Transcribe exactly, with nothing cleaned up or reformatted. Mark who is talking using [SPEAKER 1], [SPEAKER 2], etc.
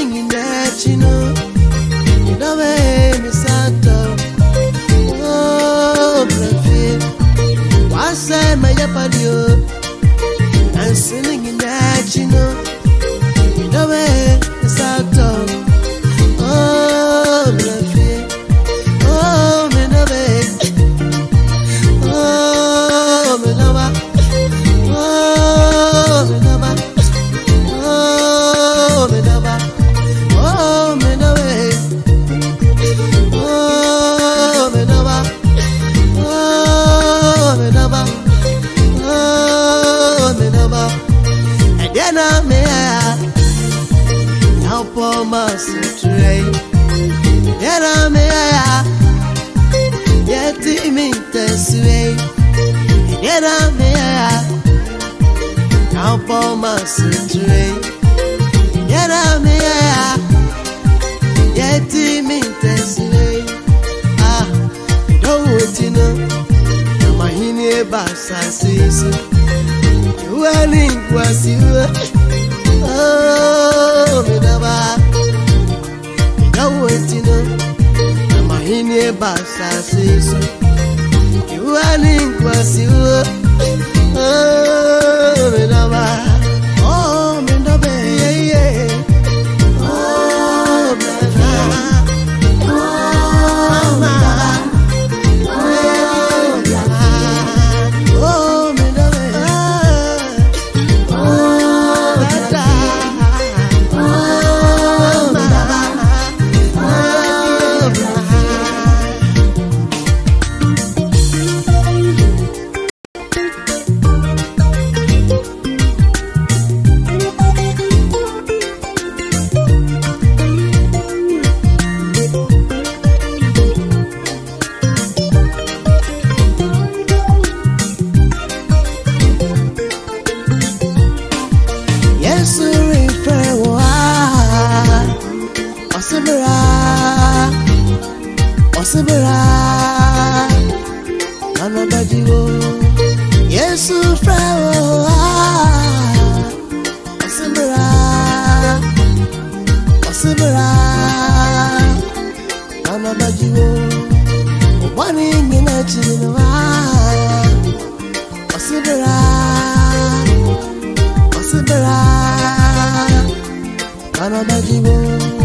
[SPEAKER 1] singing that you know, you know me santo. Oh, brave, what's that my yapadio? I'm singing that you know, you know me santo. Oh, brave, oh, me know me, oh, me know me, oh, me know me. Oh, me never, oh, me never, oh, me never, oh, me never, oh, me never. And then I'm here, now for my straight. Then I'm here, yet it means this way. Then I'm here, now for my straight. Yera me ya, yeti me tesile. Ah, don't wait you know. My hini basa sisi. You are was you. Oh, me daba. Don't wait you know. My hini basa sisi. You are was you. Oh, me daba. Oh, me daba. Osibira, Anabajiwo, Yesu Frawo, Osibira, Osibira, Anabajiwo, Wani Minachino, Osibira, Osibira, Anabajiwo.